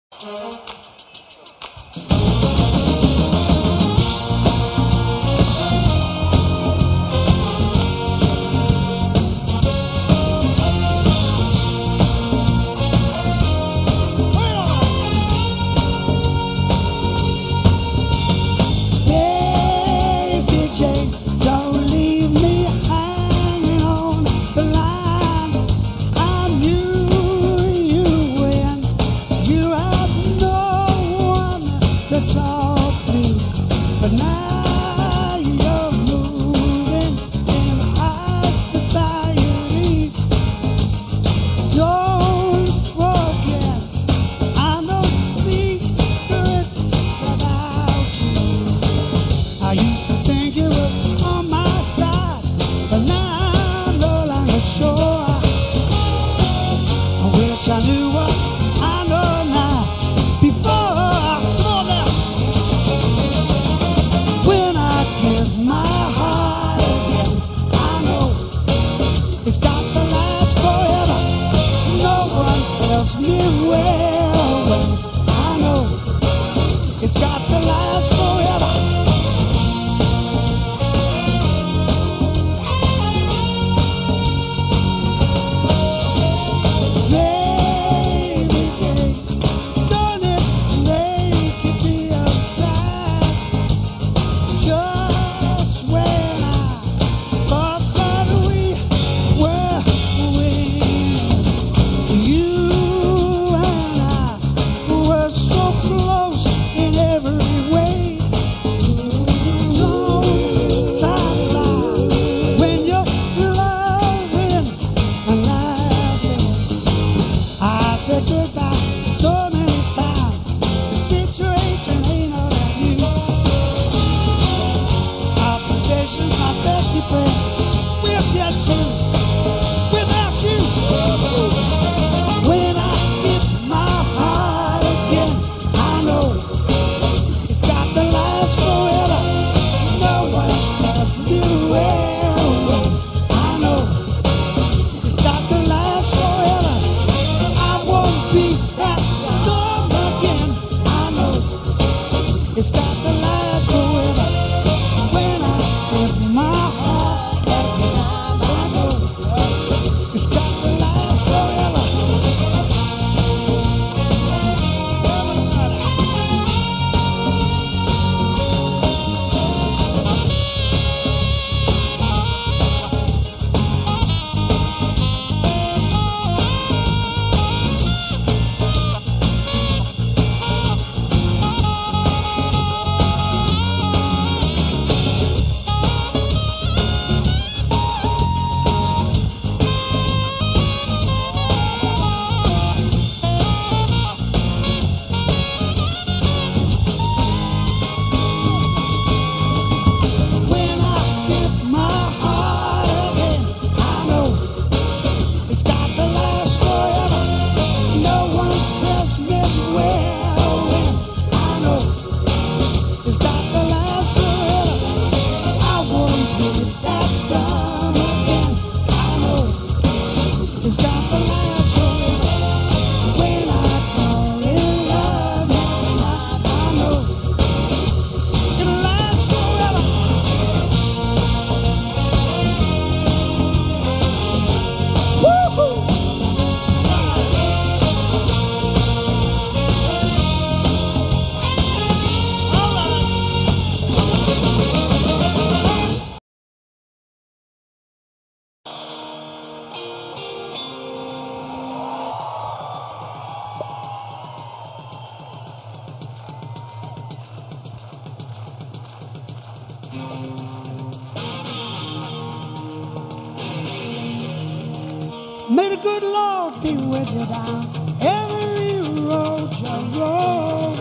May the good Lord be with you down every road you roll.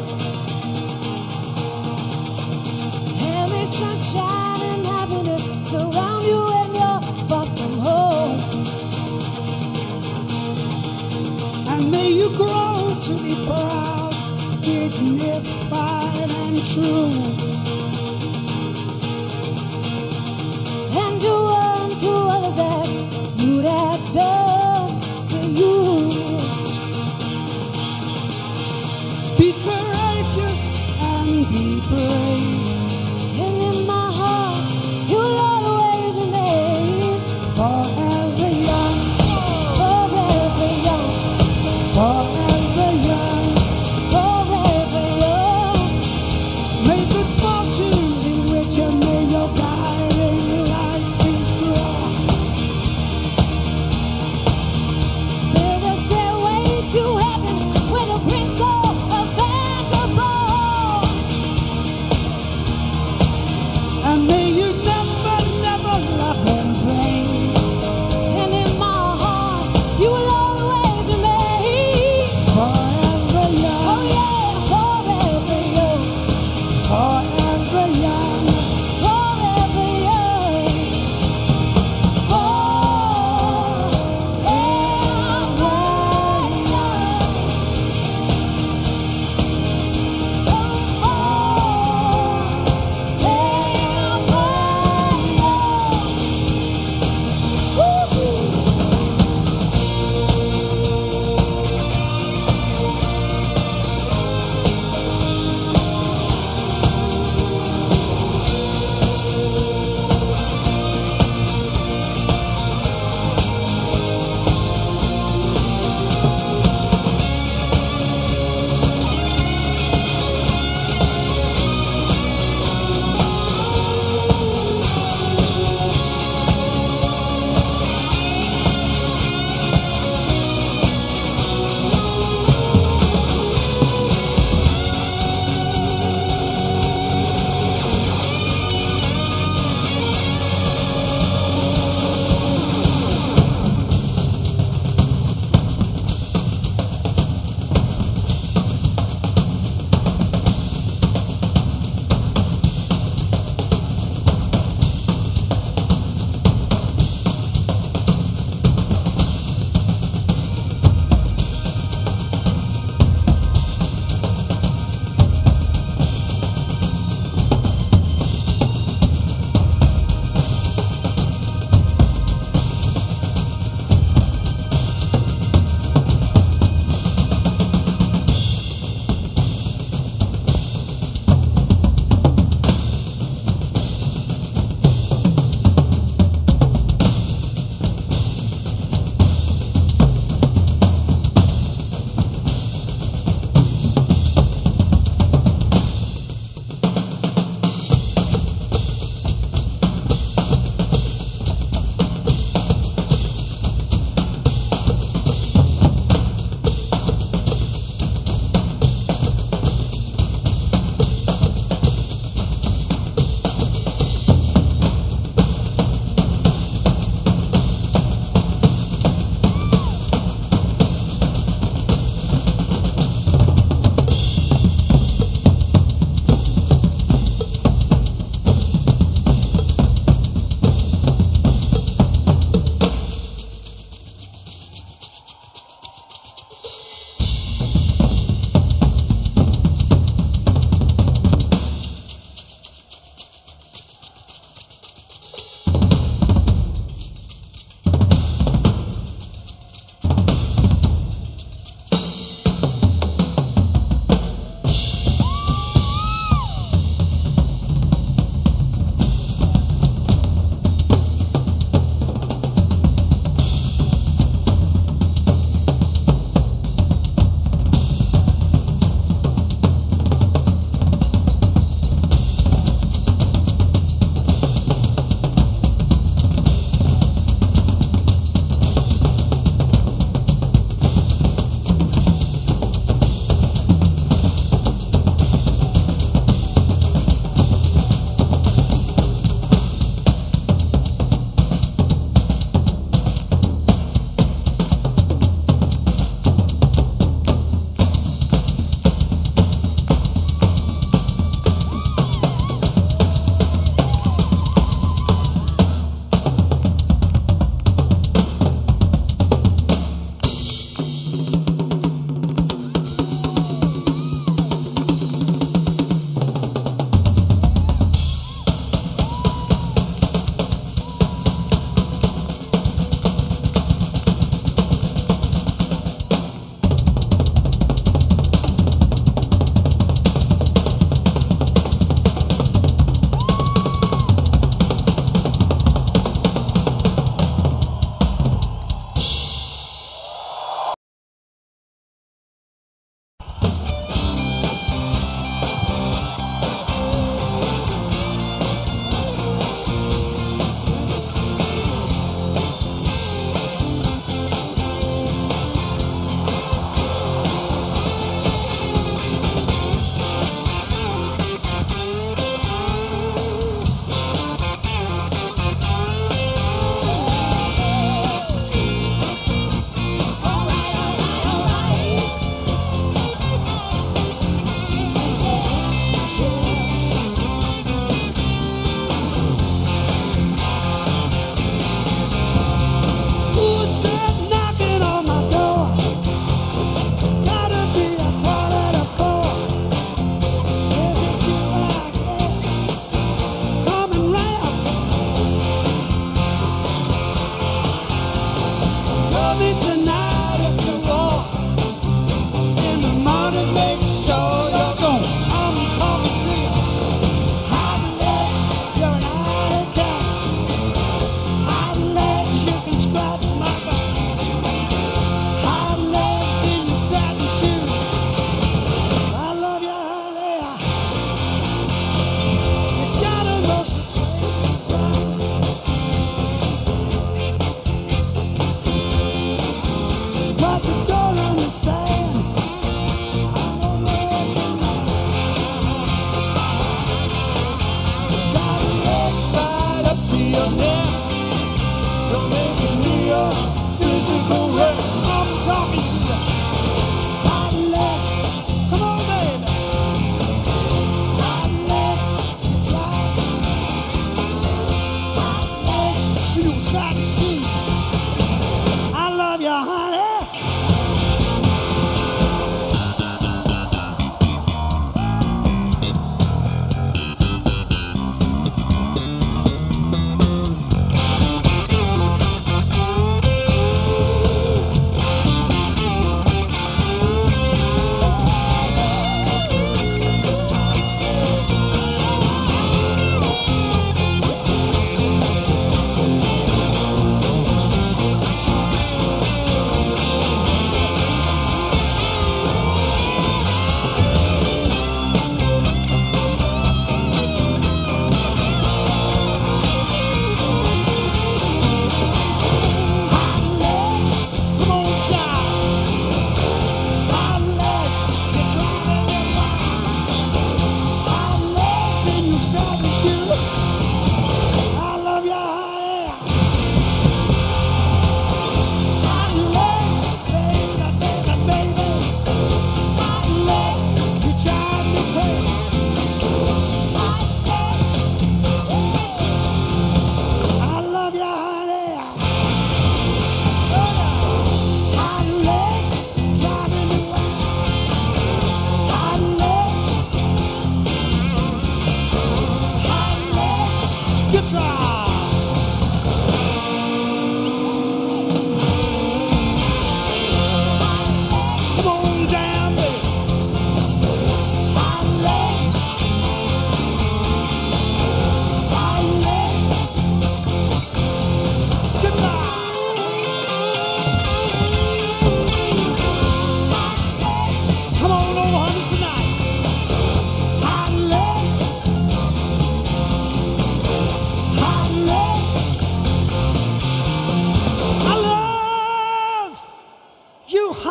Every sunshine and happiness surround you when you're far from home. And may you grow to be proud, dignified and true. And do unto others as you'd have done to you.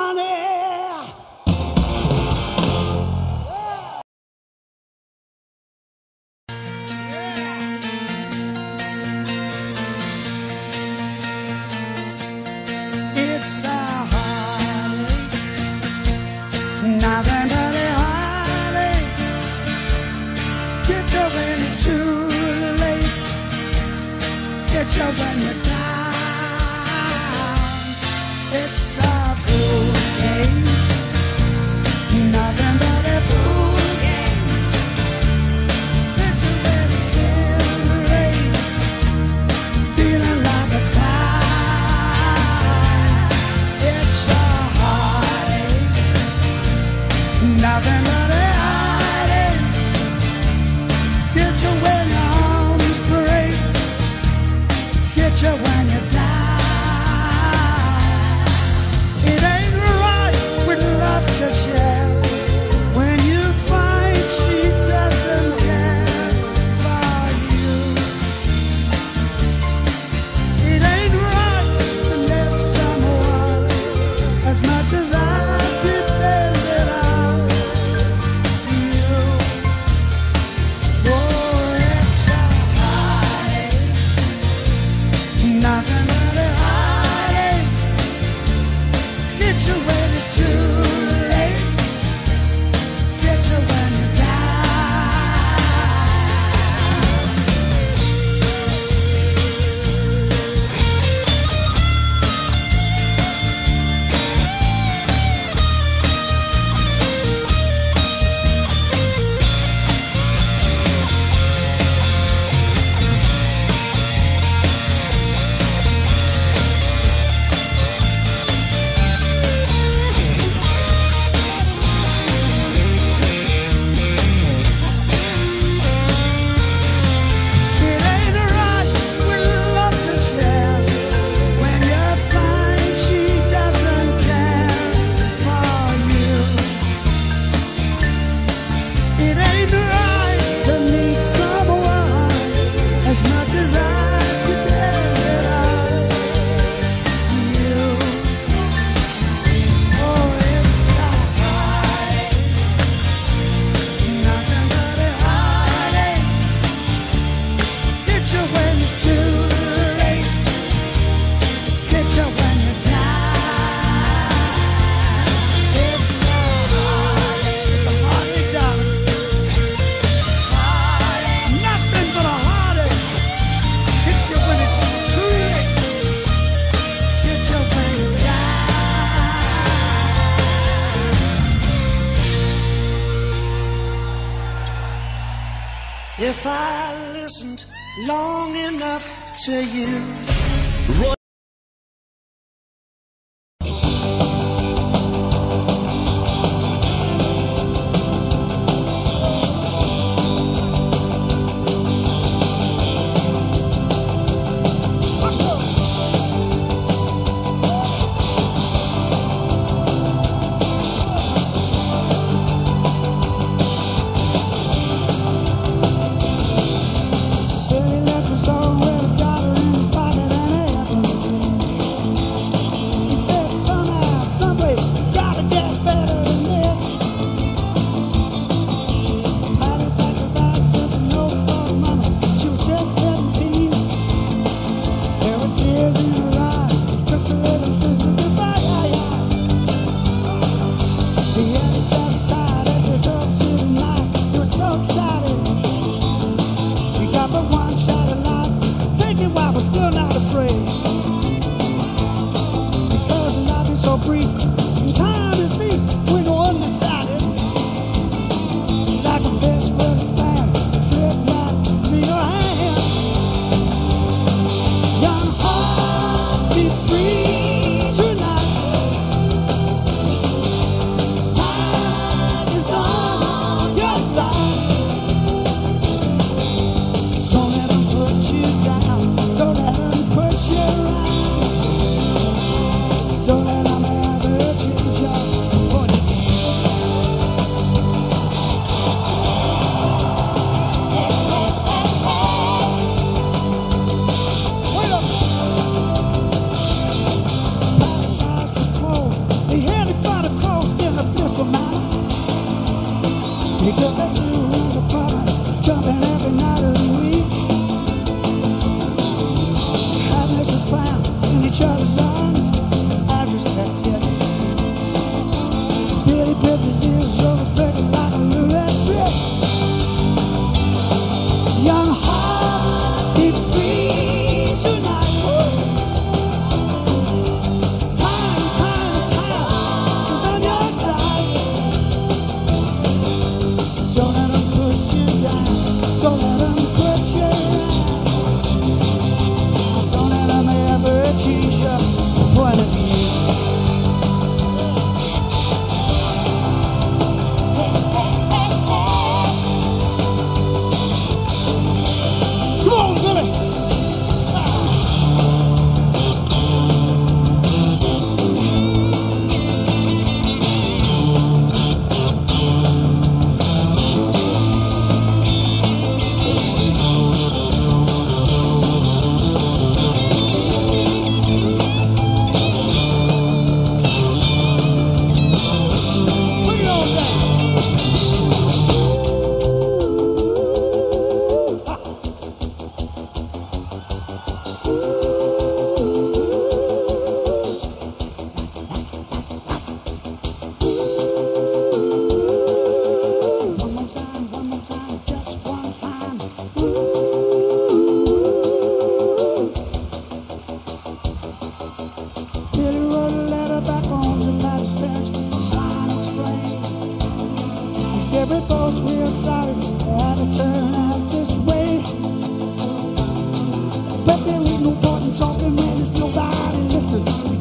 honey. It's a heartache, nothing but a heartache. Get you when it's too late. Get you when you're down. It's a fool game, nothing but a fool game. Get you when it's too late. Feeling like a clown. It's a heartache, nothing but a heartache. Get you when your arms break. Get you when you die. It ain't right with love to share. When you find she doesn't care for you. It ain't right to let someone as much as I depended on you. Oh, it's a heartache, nothing but a heartache. Get you when it's too late. Get you when you die. It ain't right with love to share. When you find she doesn't care for you. It ain't right to need someone as much as I depended on you. Oh, it's a heartache, nothing but a heartache. Get you when it's too late. Get you when you die. It's a heartache, darling. Nothing but a heartache. Get you when it's too late. Get you when you die. If I listened long enough to you. Billy left us all with a dollar in his pocket and a for mine. He took her to his apartment, jumping every night of the week. Happiness was found in each other's arms. I respected it. Billy Pierce his ears over breaking like a lunatic. Young hearts beat free tonight. Time is on your side. Don't let them push you down. Don't let them put you down. Don't let them ever change your point of view. Come on, Billy! Bring it on down. One more time, just one time. Billy wrote a letter back home to Matt's parents, trying to explain. He said we're both real sorry it had to turn out this way. But there ain't no point in talking when there's nobody listening.